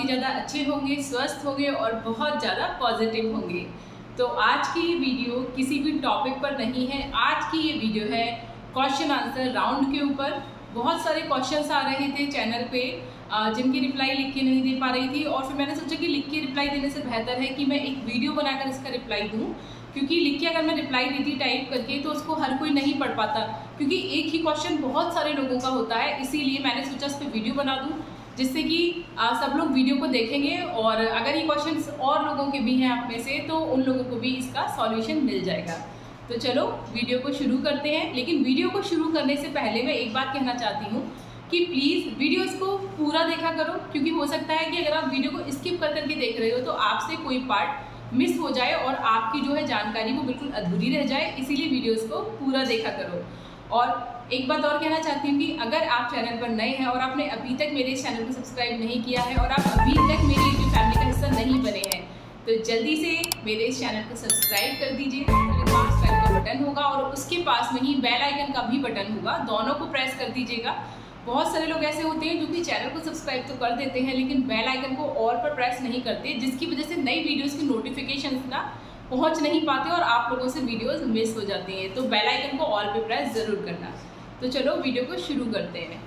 ज़्यादा अच्छे होंगे, स्वस्थ होंगे और बहुत ज़्यादा पॉजिटिव होंगे। तो आज की ये वीडियो किसी भी टॉपिक पर नहीं है, आज की ये वीडियो है क्वेश्चन आंसर राउंड के ऊपर। बहुत सारे क्वेश्चंस आ रहे थे चैनल पे जिनकी रिप्लाई लिख के नहीं दे पा रही थी, और फिर मैंने सोचा कि लिख के रिप्लाई देने से बेहतर है कि मैं एक वीडियो बनाकर इसका रिप्लाई दूँ, क्योंकि लिख के अगर मैं रिप्लाई देती टाइप करके तो उसको हर कोई नहीं पढ़ पाता, क्योंकि एक ही क्वेश्चन बहुत सारे लोगों का होता है। इसीलिए मैंने सोचा इस पर वीडियो बना दूँ, जिससे कि सब लोग वीडियो को देखेंगे और अगर ये क्वेश्चंस और लोगों के भी हैं आप में से तो उन लोगों को भी इसका सॉल्यूशन मिल जाएगा। तो चलो वीडियो को शुरू करते हैं। लेकिन वीडियो को शुरू करने से पहले मैं एक बात कहना चाहती हूँ कि प्लीज़ वीडियोस को पूरा देखा करो, क्योंकि हो सकता है कि अगर आप वीडियो को स्किप कर करके देख रहे हो तो आपसे कोई पार्ट मिस हो जाए और आपकी जो है जानकारी वो बिल्कुल अधूरी रह जाए। इसीलिए वीडियोस को पूरा देखा करो। और एक बात और कहना चाहती हूँ कि अगर आप चैनल पर नए हैं और आपने अभी तक मेरे इस चैनल को सब्सक्राइब नहीं किया है और आप अभी तक मेरी यूट्यूब फैमिली का हिस्सा नहीं बने हैं, तो जल्दी से मेरे इस चैनल को सब्सक्राइब कर दीजिए। सब्सक्राइब का बटन होगा और उसके पास में ही बेल आइकन का भी बटन होगा, दोनों को प्रेस कर दीजिएगा। बहुत सारे लोग ऐसे होते हैं जो कि चैनल को सब्सक्राइब तो कर देते हैं लेकिन बेल आइकन को ऑल पर प्रेस नहीं करते, जिसकी वजह से नई वीडियोज़ की नोटिफिकेशन ना पहुँच नहीं पाते और आप लोगों से वीडियोज़ मिस हो जाती हैं। तो बेल आइकन को ऑल पर प्रेस ज़रूर करना। तो चलो वीडियो को शुरू करते हैं।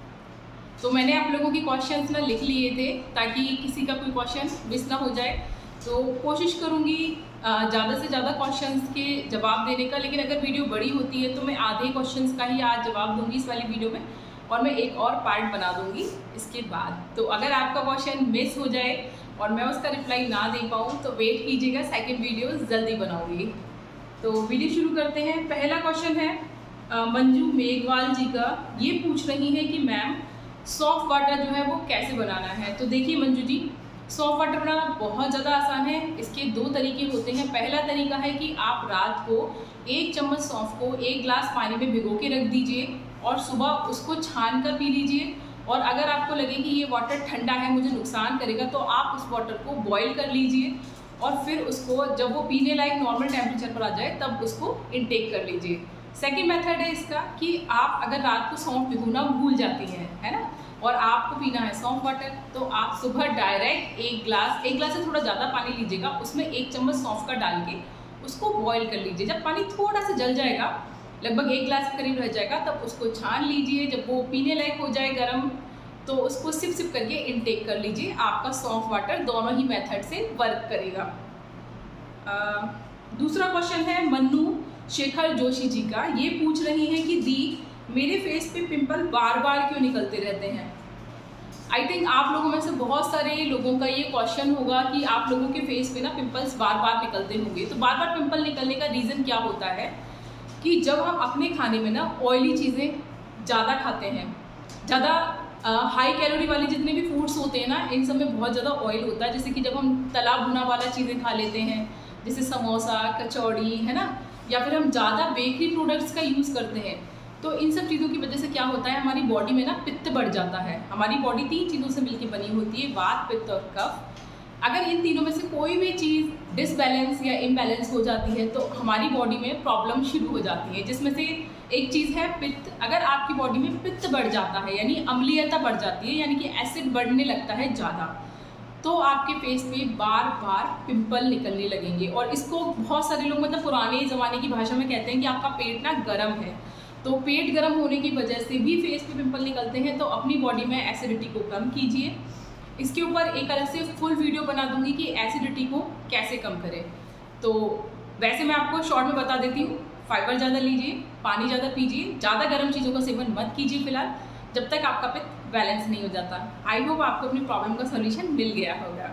तो मैंने आप लोगों की क्वेश्चंस ना लिख लिए थे ताकि किसी का कोई क्वेश्चन मिस ना हो जाए। तो कोशिश करूँगी ज़्यादा से ज़्यादा क्वेश्चंस के जवाब देने का, लेकिन अगर वीडियो बड़ी होती है तो मैं आधे क्वेश्चंस का ही आज जवाब दूँगी इस वाली वीडियो में, और मैं एक और पार्ट बना दूँगी इसके बाद। तो अगर आपका क्वेश्चन मिस हो जाए और मैं उसका रिप्लाई ना दे पाऊँ तो वेट कीजिएगा, सेकेंड वीडियो जल्दी बनाऊँगी। तो वीडियो शुरू करते हैं। पहला क्वेश्चन है मंजू मेघवाल जी का। ये पूछ रही है कि मैम सॉफ्ट वाटर जो है वो कैसे बनाना है। तो देखिए मंजू जी, सॉफ्ट वाटर बनाना बहुत ज़्यादा आसान है। इसके दो तरीके होते हैं। पहला तरीका है कि आप रात को 1 चम्मच सौंफ को 1 गिलास पानी में भिगो के रख दीजिए और सुबह उसको छान कर पी लीजिए। और अगर आपको लगे कि ये वाटर ठंडा है, मुझे नुकसान करेगा, तो आप उस वाटर को बॉईल कर लीजिए और फिर उसको जब वो पीने लायक नॉर्मल टेम्परेचर पर आ जाए तब उसको इनटेक कर लीजिए। सेकेंड मेथड है इसका कि आप अगर रात को सौंफ भिगोना भूल जाती हैं, है ना, और आपको पीना है सौंफ वाटर, तो आप सुबह डायरेक्ट एक गिलास से थोड़ा ज़्यादा पानी लीजिएगा, उसमें 1 चम्मच सौंफ का डाल के उसको बॉईल कर लीजिए। जब पानी थोड़ा सा जल जाएगा, लगभग 1 गिलास के करीब रह जाएगा, तब उसको छान लीजिए। जब वो पीने लायक हो जाए गर्म, तो उसको सिप सिप करके इनटेक कर लीजिए। आपका सौंफ वाटर दोनों ही मेथड से वर्क करेगा। दूसरा क्वेश्चन है मन्नू शेखर जोशी जी का। ये पूछ रही हैं कि दी मेरे फेस पे पिंपल बार बार क्यों निकलते रहते हैं। आई थिंक आप लोगों में से बहुत सारे लोगों का ये क्वेश्चन होगा कि आप लोगों के फेस पे ना पिंपल्स बार बार निकलते होंगे। तो बार बार पिंपल निकलने का रीज़न क्या होता है कि जब हम अपने खाने में ना ऑयली चीज़ें ज़्यादा खाते हैं, ज़्यादा हाई कैलोरी वाले जितने भी फूड्स होते हैं ना, इन सब में बहुत ज़्यादा ऑयल होता है। जैसे कि जब हम तला भुना वाला चीज़ें खा लेते हैं, जैसे समोसा, कचौड़ी, है ना, या फिर हम ज़्यादा बेकरी प्रोडक्ट्स का यूज़ करते हैं, तो इन सब चीज़ों की वजह से क्या होता है, हमारी बॉडी में ना पित्त बढ़ जाता है। हमारी बॉडी 3 चीज़ों से मिलकर बनी होती है, वात, पित्त और कफ। अगर इन तीनों में से कोई भी चीज़ डिसबैलेंस या इम्बैलेंस हो जाती है तो हमारी बॉडी में प्रॉब्लम शुरू हो जाती है, जिसमें से एक चीज़ है पित्त। अगर आपकी बॉडी में पित्त बढ़ जाता है, यानी अम्लीयता बढ़ जाती है, यानी कि एसिड बढ़ने लगता है ज़्यादा, तो आपके फेस पे बार बार पिंपल निकलने लगेंगे। और इसको बहुत सारे लोग मतलब पुराने ज़माने की भाषा में कहते हैं कि आपका पेट ना गर्म है। तो पेट गर्म होने की वजह से भी फेस पे पिंपल निकलते हैं, तो अपनी बॉडी में एसिडिटी को कम कीजिए। इसके ऊपर एक अलग से फुल वीडियो बना दूंगी कि एसिडिटी को कैसे कम करें। तो वैसे मैं आपको शॉर्ट में बता देती हूँ, फाइबर ज़्यादा लीजिए, पानी ज़्यादा पीजिए, ज़्यादा गर्म चीज़ों का सेवन मत कीजिए फिलहाल, जब तक आपका पित्त बैलेंस नहीं हो जाता। आई होप आपको अपनी प्रॉब्लम का सॉल्यूशन मिल गया होगा।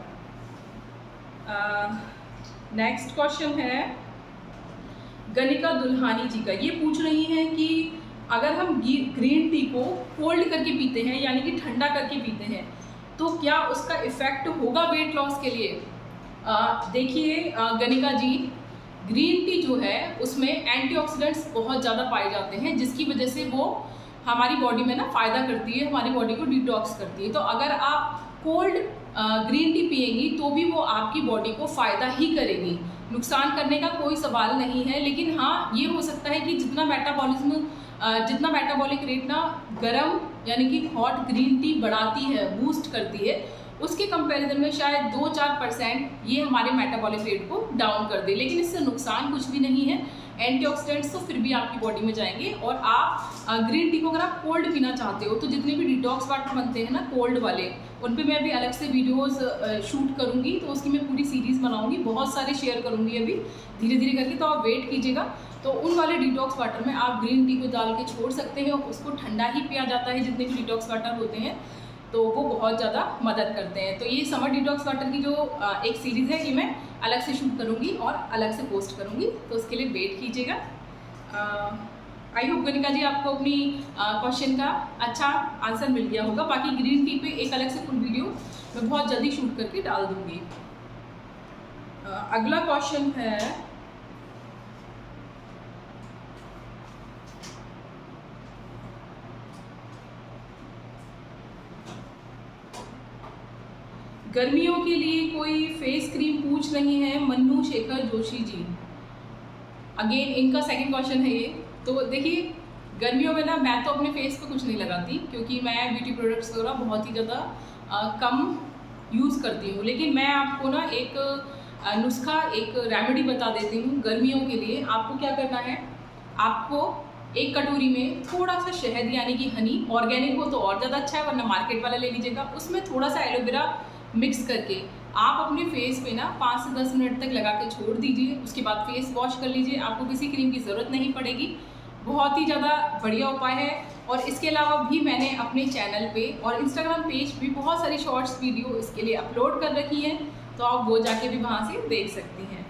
नेक्स्ट क्वेश्चन है गनिका दुल्हानी जी का। ये पूछ रही हैं कि अगर हम ग्रीन टी को कोल्ड करके पीते हैं, यानी कि ठंडा करके पीते हैं, तो क्या उसका इफ़ेक्ट होगा वेट लॉस के लिए। देखिए गनिका जी, ग्रीन टी जो है उसमें एंटीऑक्सीडेंट्स बहुत ज़्यादा पाए जाते हैं, जिसकी वजह से वो हमारी बॉडी में ना फ़ायदा करती है, हमारी बॉडी को डिटॉक्स करती है। तो अगर आप कोल्ड ग्रीन टी पिएंगी तो भी वो आपकी बॉडी को फ़ायदा ही करेगी, नुकसान करने का कोई सवाल नहीं है। लेकिन हाँ, ये हो सकता है कि जितना मेटाबॉलिक रेट ना गर्म यानी कि हॉट ग्रीन टी बढ़ाती है, बूस्ट करती है, उसके कंपैरिजन में शायद 2-4% ये हमारे मेटाबॉलिक रेट को डाउन कर दे, लेकिन इससे नुकसान कुछ भी नहीं है। एंटीऑक्सीडेंट्स तो फिर भी आपकी बॉडी में जाएंगे। और आप ग्रीन टी को अगर आप कोल्ड पीना चाहते हो तो जितने भी डिटॉक्स वाटर बनते हैं ना कोल्ड वाले, उन पे मैं अभी अलग से वीडियोस शूट करूँगी, तो उसकी मैं पूरी सीरीज़ बनाऊँगी, बहुत सारे शेयर करूँगी अभी धीरे धीरे करके, तो आप वेट कीजिएगा। तो उन वाले डिटॉक्स वाटर में आप ग्रीन टी को डाल के छोड़ सकते हैं, और उसको ठंडा ही पिया जाता है जितने भी डिटॉक्स वाटर होते हैं, तो वो बहुत ज़्यादा मदद करते हैं। तो ये समर डिटॉक्स वाटर की जो एक सीरीज़ है, ये मैं अलग से शूट करूँगी और अलग से पोस्ट करूँगी, तो उसके लिए वेट कीजिएगा। आई होप गणिका जी आपको अपनी क्वेश्चन का अच्छा आंसर मिल गया होगा। बाकी ग्रीन टी पे एक अलग से फुल वीडियो मैं बहुत जल्दी शूट करके डाल दूँगी। अगला क्वेश्चन है, गर्मियों के लिए कोई फेस क्रीम पूछ रही हैं मन्नू शेखर जोशी जी। अगेन इनका सेकंड क्वेश्चन है ये। तो देखिए, गर्मियों में ना मैं तो अपने फेस पे कुछ नहीं लगाती, क्योंकि मैं ब्यूटी प्रोडक्ट्स वगैरह बहुत ही ज़्यादा कम यूज़ करती हूँ। लेकिन मैं आपको ना एक नुस्खा, एक रेमेडी बता देती हूँ गर्मियों के लिए। आपको क्या करना है, आपको एक कटोरी में थोड़ा सा शहद यानी कि हनी, ऑर्गेनिक हो तो और ज़्यादा अच्छा है, वरना मार्केट वाला ले लीजिएगा। उसमें थोड़ा सा एलोवेरा मिक्स करके आप अपने फेस पे ना 5 से 10 मिनट तक लगा के छोड़ दीजिए। उसके बाद फेस वॉश कर लीजिए, आपको किसी क्रीम की ज़रूरत नहीं पड़ेगी। बहुत ही ज़्यादा बढ़िया उपाय है। और इसके अलावा भी मैंने अपने चैनल पे और इंस्टाग्राम पेज भी बहुत सारी शॉर्ट्स वीडियो इसके लिए अपलोड कर रखी हैं, तो आप वो जाके भी वहाँ से देख सकती हैं।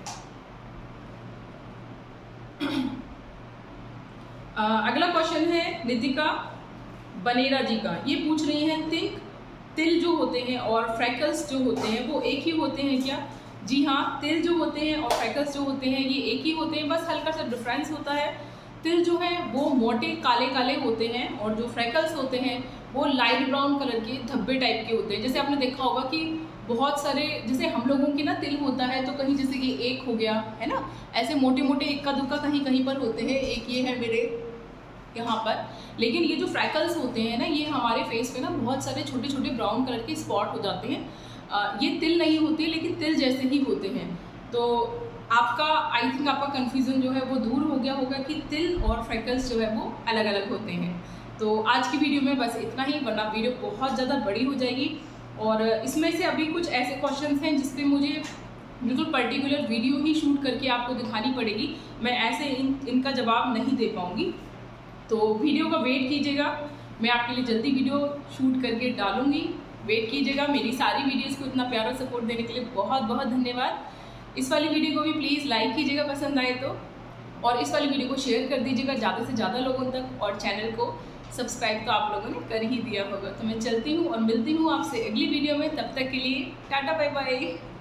अगला क्वेश्चन है नितिका बनेरा जी का। ये पूछ रही हैं, तिल जो होते हैं और फ्रैकल्स जो होते हैं वो एक ही होते हैं क्या? जी हाँ, तिल जो होते हैं और फ्रैकल्स जो होते हैं ये एक ही होते हैं, बस हल्का सा डिफरेंस होता है। तिल जो है वो मोटे काले काले होते हैं, और जो फ्रैकल्स होते हैं वो लाइट ब्राउन कलर के धब्बे टाइप के होते हैं। जैसे आपने देखा होगा कि बहुत सारे, जैसे हम लोगों के ना तिल होता है तो कहीं जैसे कि एक हो गया है ना, ऐसे मोटे मोटे इक्का दुक्का कहीं कहीं पर होते हैं। एक ये है मेरे यहाँ पर। लेकिन ये जो फ्रैकल्स होते हैं ना, ये हमारे फेस पे ना बहुत सारे छोटे छोटे ब्राउन कलर के स्पॉट हो जाते हैं। ये तिल नहीं होते, लेकिन तिल जैसे ही होते हैं। तो आपका आई थिंक आपका कन्फ्यूज़न जो है वो दूर हो गया होगा कि तिल और फ्रैकल्स जो है वो अलग अलग होते हैं। तो आज की वीडियो में बस इतना ही, वरना वीडियो बहुत ज़्यादा बड़ी हो जाएगी। और इसमें से अभी कुछ ऐसे क्वेश्चन हैं जिस पर मुझे बिल्कुल पर्टिकुलर वीडियो ही शूट करके आपको दिखानी पड़ेगी। मैं ऐसे इनका जवाब नहीं दे पाऊँगी, तो वीडियो का वेट कीजिएगा। मैं आपके लिए जल्दी वीडियो शूट करके डालूंगी, वेट कीजिएगा। मेरी सारी वीडियोस को इतना प्यारा सपोर्ट देने के लिए बहुत बहुत धन्यवाद। इस वाली वीडियो को भी प्लीज़ लाइक कीजिएगा पसंद आए तो, और इस वाली वीडियो को शेयर कर दीजिएगा ज़्यादा से ज़्यादा लोगों तक, और चैनल को सब्सक्राइब तो आप लोगों ने कर ही दिया होगा। तो मैं चलती हूँ और मिलती हूँ आपसे अगली वीडियो में। तब तक के लिए टाटा बाय बाय।